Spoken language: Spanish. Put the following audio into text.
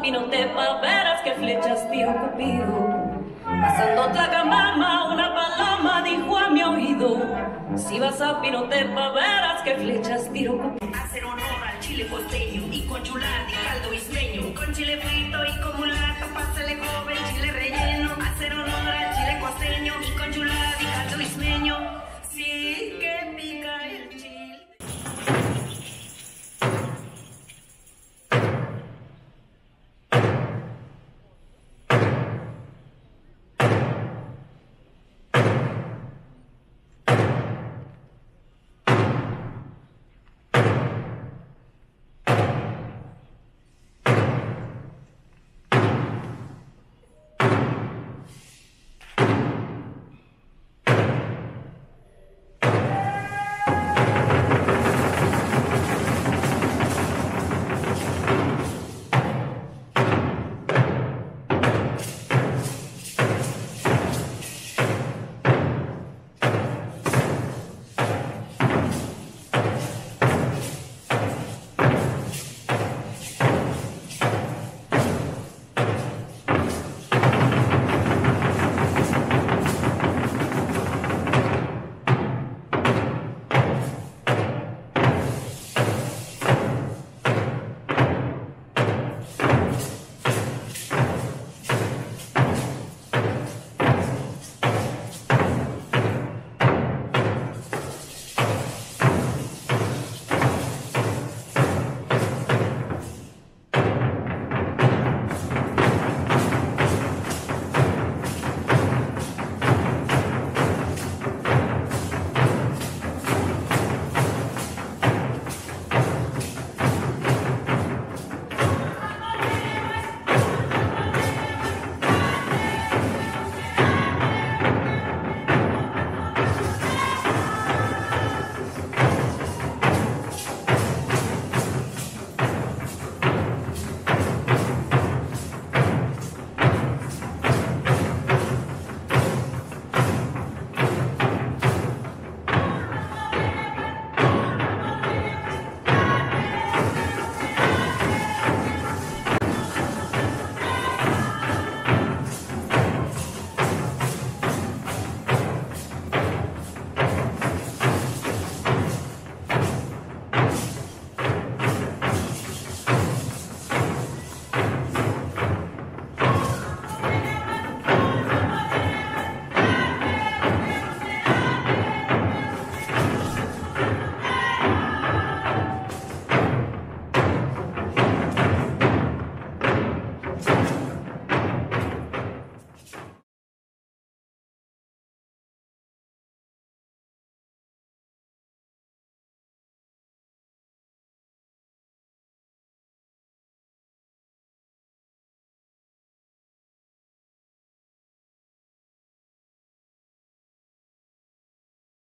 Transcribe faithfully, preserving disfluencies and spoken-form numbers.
a Pinotepa, verás que flechas tiro Cupido. Pasando Tlacamama, una paloma dijo a mi oído: si vas a Pinotepa, verás que flechas tiro Cupido. Hacer honor al chile costeño y con chulada y caldo isleño, con chile frito y con mulato, pásale joven, chile relleno. Hacer honor al chile costeño y con chulada y caldo isleño. Sí.